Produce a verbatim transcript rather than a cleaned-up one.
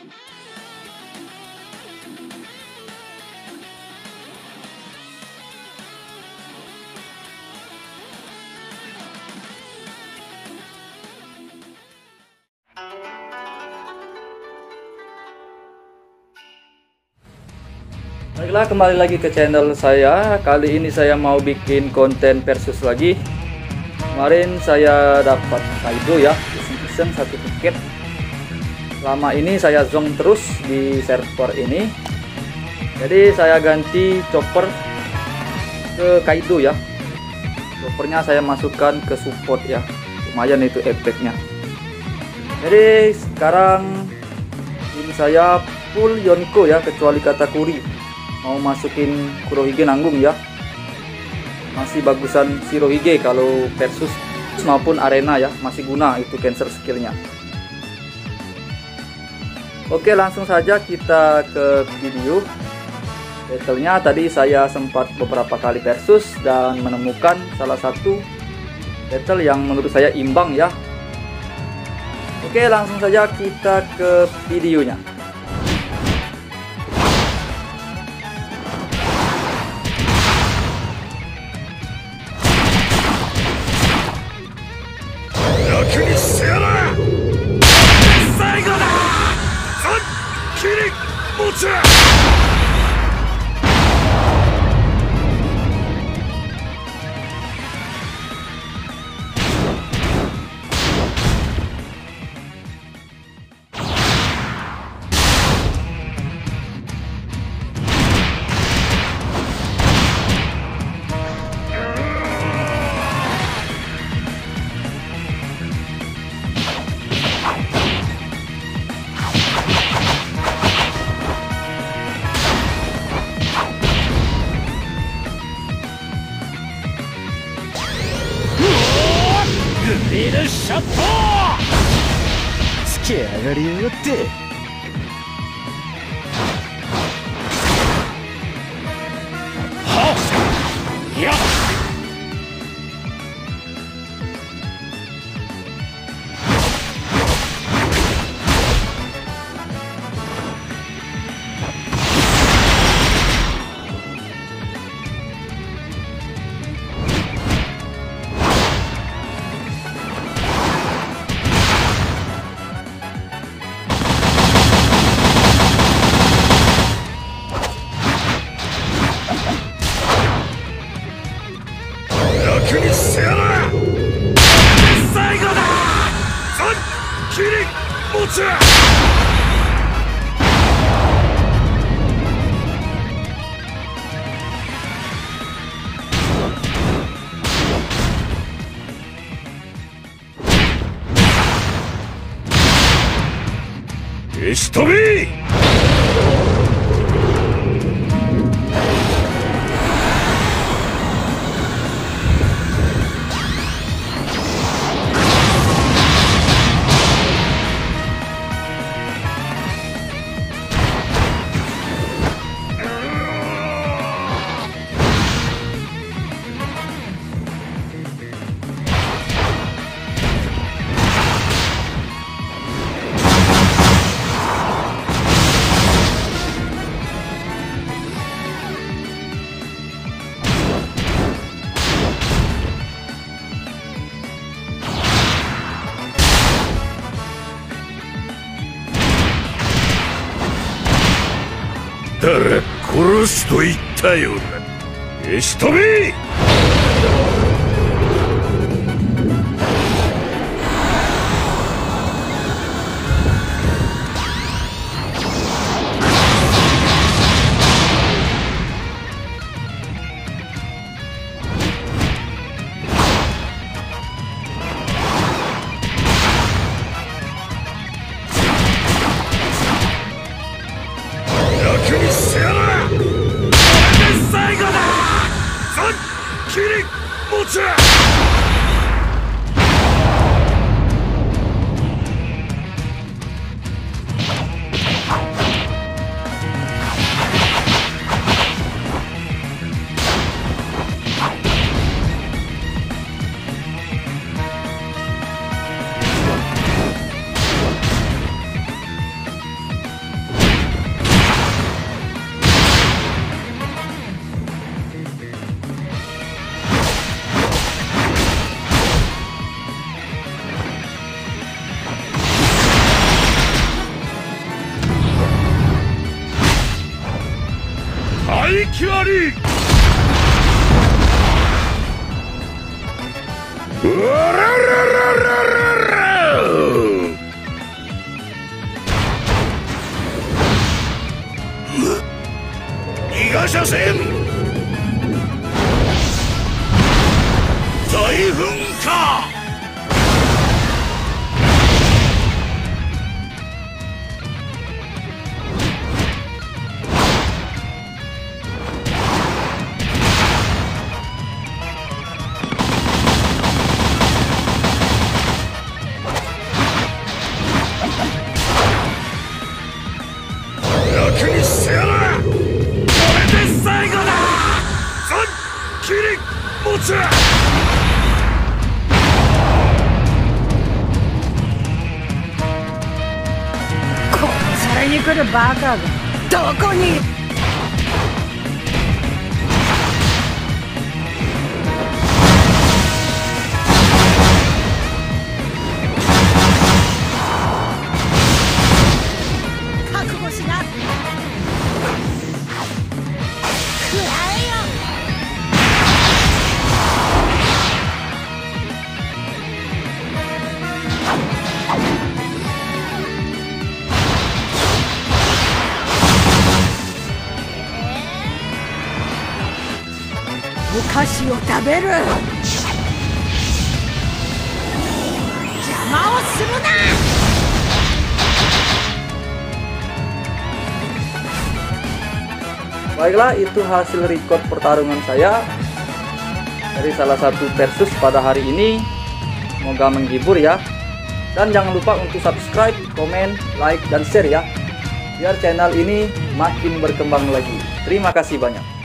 Baiklah, kembali lagi ke channel saya. Kali ini saya mau bikin konten versus lagi. Kemarin saya dapat Kaido ya, iseng-iseng satu tiket. Selama ini saya zong terus di server ini. Jadi saya ganti chopper ke Kaido ya. Choppernya saya masukkan ke support ya. Lumayan itu efeknya. Jadi sekarang ini saya full Yonko ya, kecuali Katakuri. Mau masukin Kurohige nanggung ya, masih bagusan Shirohige kalau versus maupun arena ya, masih guna itu cancer skillnya. Oke, langsung saja kita ke video battlenya. Tadi saya sempat beberapa kali versus dan menemukan salah satu battle yang menurut saya imbang ya. Oke, langsung saja kita ke videonya. シャットつけ上がりやがってはっいや消し飛び誰殺すと言ったようだ。消し飛びき割りうわらららららら逃がさせん大噴火楽にしてやらこれで最後だザ・キリ持つ殺されに来るバカがどこに。覚悟しな。食らえよ。お菓子を食べる。邪魔をするな。 Baiklah, itu hasil record pertarungan saya dari salah satu versus pada hari ini. Semoga menghibur ya. Dan jangan lupa untuk subscribe, komen, like, dan share ya, biar channel ini makin berkembang lagi. Terima kasih banyak.